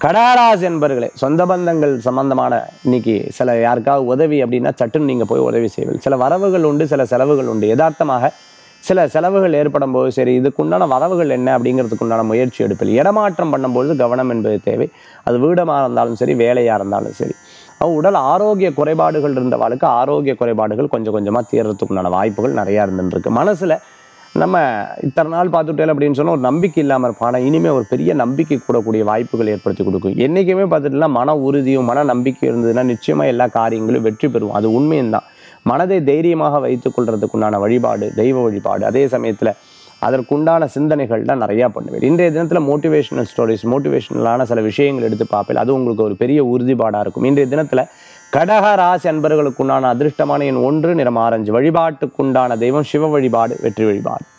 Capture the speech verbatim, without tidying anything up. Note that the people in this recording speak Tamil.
கடகராசி என்பர்களே, சொந்த பந்தங்கள் சம்பந்தமான இன்னைக்கு சில யாருக்காவது உதவி அப்படின்னா சட்டுன்னு நீங்கள் போய் உதவி செய்வீர்கள். சில வரவுகள் உண்டு, சில செலவுகள் உண்டு. யதார்த்தமாக சில செலவுகள் ஏற்படும் போது சரி இதுக்குண்டான வரவுகள் என்ன அப்படிங்கிறதுக்கு உண்டான முயற்சி எடுப்பில் இடமாற்றம் பண்ணும்போது கவனம் என்பது தேவை. அது வீடமாக இருந்தாலும் சரி, வேலையாக இருந்தாலும் சரி. அவ உடல் ஆரோக்கிய குறைபாடுகள் இருந்தவாளுக்கு ஆரோக்கிய குறைபாடுகள் கொஞ்சம் கொஞ்சமாக தீர்றதுக்குண்டான வாய்ப்புகள் நிறையா இருந்துருக்கு. மனசில் நம்ம இத்தனை நாள் பார்த்துட்டேன் அப்படின்னு சொன்னால் ஒரு நம்பிக்கை இல்லாமல் இருப்போம். ஆனால் இனிமேல் ஒரு பெரிய நம்பிக்கை கூடக்கூடிய வாய்ப்புகள் ஏற்படுத்தி கொடுக்கும். என்றைக்குமே பார்த்துட்டுனா மன உறுதியும் மன நம்பிக்கை இருந்ததுன்னா நிச்சயமாக எல்லா காரியங்களும் வெற்றி பெறுவோம். அது உண்மையும் தான். மனதை தைரியமாக வைத்துக் கொள்றதுக்குண்டான வழிபாடு தெய்வ வழிபாடு, அதே சமயத்தில் அதற்குண்டான சிந்தனைகள் தான் நிறையா பண்ணுவேன். இன்றைய தினத்தில் மோட்டிவேஷனல் ஸ்டோரிஸ், மோட்டிவேஷனலான சில விஷயங்கள் எடுத்து பார்ப்பேன். அது உங்களுக்கு ஒரு பெரிய உறுதிப்பாடாக இருக்கும். இன்றைய தினத்தில் கடக ராசி அன்பர்களுக்குண்டான அதிர்ஷ்டமான எண் ஒன்று, நிறம் ஆரஞ்சு. வழிபாட்டுக்குண்டான தெய்வம் சிவ வழிபாடு, வெற்றி வழிபாடு.